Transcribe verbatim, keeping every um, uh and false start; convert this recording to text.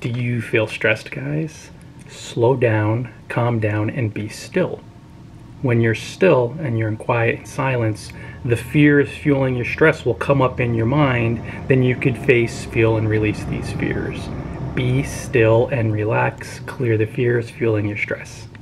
Do you feel stressed, guys? Slow down, calm down, and be still. When you're still and you're in quiet silence, the fears fueling your stress will come up in your mind. Then you could face, feel, and release these fears. Be still and relax. Clear the fears fueling your stress.